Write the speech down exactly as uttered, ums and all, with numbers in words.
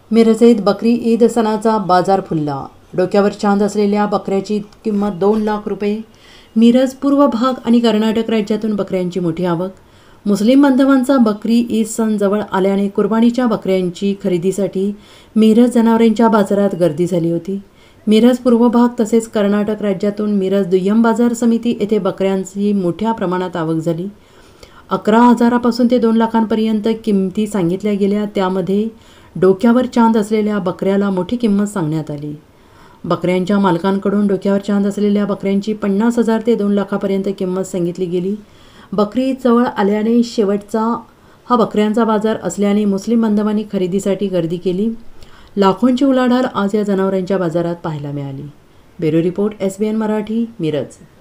मिरजेत बकरी ईद सणाचा बाजार फुलला। डोक्यावर चांद असलेल्या बकऱ्याची किंमत दोन लाख रुपये। मिरज पूर्व भाग आणि कर्नाटक राज्यातून बकऱ्यांची मोठी आवक। मुस्लिम बांधवांचा बकरी ईद सण जवळ आल्याने कुर्बानीच्या बकऱ्यांची खरेदीसाठी मिरज जनावरांच्या बाजारात गर्दी झाली होती। मिरज पूर्व भाग तसेच कर्नाटक राज्यातून मिरज दुय्यम बाजार समिती येथे बकऱ्यांची मोठ्या प्रमाणात आवक झाली। अकरा हजारापासून ते दोन लाखांपर्यंत किमती सांगितल्या गेल्या। त्यामध्ये डोक्यावर चांद असलेल्या बकऱ्याला मोठी किंमत सांगण्यात आली। बकऱ्यांच्या मालकांकडून डोक्यावर चांद असलेल्या बकऱ्यांची पन्नास हजार ते दोन लाखापर्यंत किंमत सांगितली गेली। बकरी जवळ आल्याने शेवटचा हा बकऱ्यांचा बाजार असल्याने मुस्लिम बांधवांनी खरेदीसाठी गर्दी केली। लाखोंची उलाढाल आज या जनावरांच्या बाजारात पाहायला मिळाली। Bureau report S B N Marathi, Miraj.